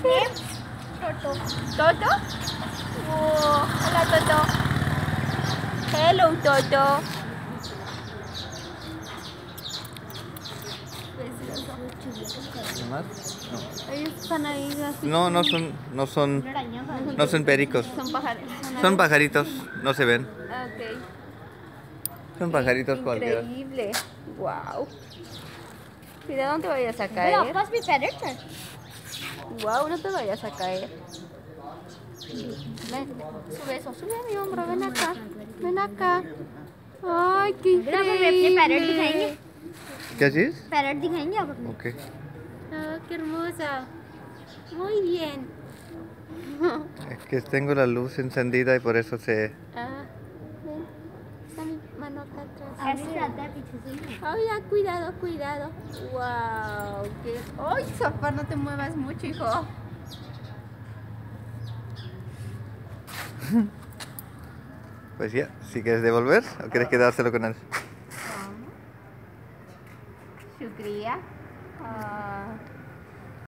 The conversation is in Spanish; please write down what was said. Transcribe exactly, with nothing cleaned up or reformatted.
hacer? Toto. ¿Toto? Oh, hola, Toto. Hello, Toto. ¿Qué más? No. Ellos están ahí así. No, no son, no son, no son pericos. Son pájaros. Son pajaritos, no se ven. Ah, ok. Son pajaritos cualquiera. Increíble. Wow. Cuidado, no te vayas a But caer. must be predator. Wow, no te vayas a caer. Ven, sube eso, sube a mi hombro, ven acá. Ven acá. Ay, qué फिर आप हमें अपने पैरट दिखाएंगे increíble. ¿Qué haces? Parrot दिखाएंगे आप अपने Ok. Ah, qué hermosa. Muy bien. Es que tengo la luz encendida y por eso se... Ah, ven. Está mi mano acá atrás. ऐसे आता है पीछे से Ay, ya, cuidado, cuidado. Wow, qué... Ay, Zafar, no te muevas mucho, hijo. Pues ya, si quieres devolver o quieres quedárselo con él. Shukriya. Ah.